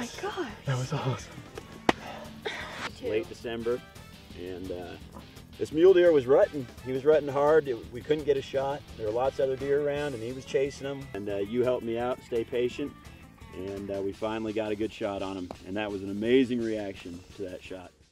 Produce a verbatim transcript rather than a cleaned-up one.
my gosh. That was awesome. Late December, and uh, this mule deer was rutting. He was rutting hard. It, we couldn't get a shot. There were lots of other deer around, and he was chasing them. And uh, you helped me out, stay patient, and uh, we finally got a good shot on him. And that was an amazing reaction to that shot.